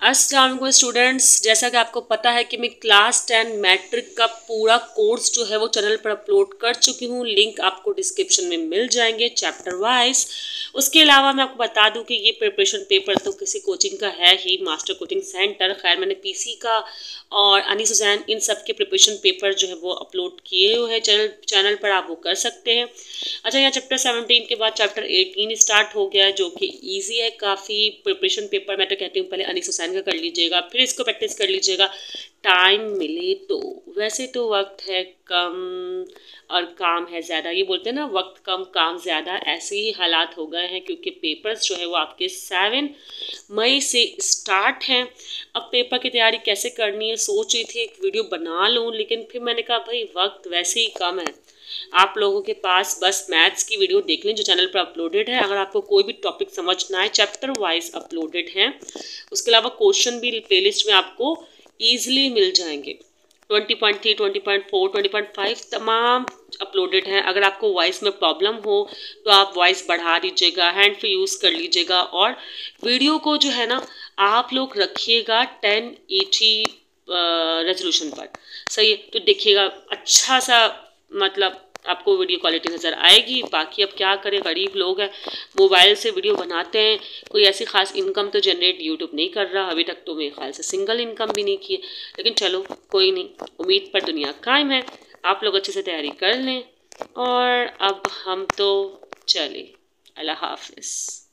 अस्सलाम वालेकुम स्टूडेंट्स, जैसा कि आपको पता है कि मैं क्लास 10 मैट्रिक का पूरा कोर्स जो है वो चैनल पर अपलोड कर चुकी हूँ। लिंक आपको डिस्क्रिप्शन में मिल जाएंगे चैप्टर वाइज। उसके अलावा मैं आपको बता दूं कि ये प्रिपरेशन पेपर तो किसी कोचिंग का है ही, मास्टर कोचिंग सेंटर। खैर मैंने पीसी का और अनीस हुसैन इन सब के प्रिपरेशन पेपर जो है वो अपलोड किए हुए हैं चैनल पर, आप वो कर सकते हैं। अच्छा, यहाँ चैप्टर 17 के बाद चैप्टर 18 स्टार्ट हो गया है जो कि ईजी है काफ़ी। प्रिपरेशन पेपर मैं तो कहती हूँ पहले अनीस हुसैन का कर लीजिएगा, फिर इसको प्रैक्टिस कर लीजिएगा टाइम मिले तो। वैसे तो वक्त है कम और काम है ज़्यादा, ये बोलते हैं ना, वक्त कम काम ज़्यादा। ऐसे ही हालात हो गए हैं क्योंकि पेपर्स जो है वो आपके 7 मई से स्टार्ट हैं। अब पेपर की तैयारी कैसे करनी है सोच रही थी एक वीडियो बना लूँ, लेकिन फिर मैंने कहा भाई वक्त वैसे ही कम है। आप लोगों के पास बस मैथ्स की वीडियो देख लें जो चैनल पर अपलोडेड है। अगर आपको कोई भी टॉपिक समझ ना आए, चैप्टर वाइज अपलोडेड हैं। उसके अलावा क्वेश्चन भी प्लेलिस्ट में आपको ईजिली मिल जाएंगे। 20.3, 20.4, 20.5 तमाम अपलोडेड हैं। अगर आपको वॉइस में प्रॉब्लम हो तो आप वॉइस बढ़ा दीजिएगा, हैंड फ्री यूज़ कर लीजिएगा। और वीडियो को जो है ना आप लोग रखिएगा 1080 रेजोल्यूशन पर, सही है? तो देखिएगा अच्छा सा, मतलब आपको वीडियो क्वालिटी नज़र आएगी। बाकी अब क्या करें, गरीब लोग हैं, मोबाइल से वीडियो बनाते हैं। कोई ऐसी खास इनकम तो जनरेट यूट्यूब नहीं कर रहा अभी तक, तो मेरे ख्याल से सिंगल इनकम भी नहीं की है। लेकिन चलो कोई नहीं, उम्मीद पर दुनिया कायम है। आप लोग अच्छे से तैयारी कर लें और अब हम तो चले, अल्लाह हाफिज़।